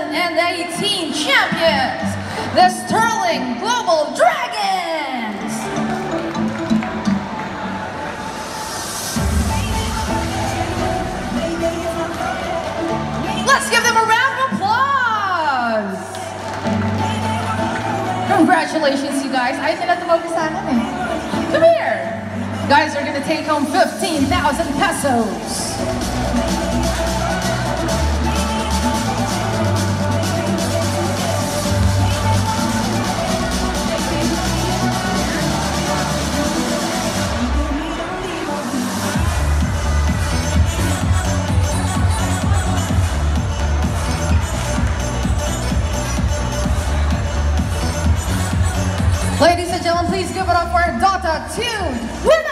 2018 champions, the Sterling Global Dragons! Let's give them a round of applause! Congratulations, you guys. Ay, pinatawag sa akin eh. Come here! You guys are gonna take home 15,000 pesos. Ladies and gentlemen, please give it up for our Dota 2 winner!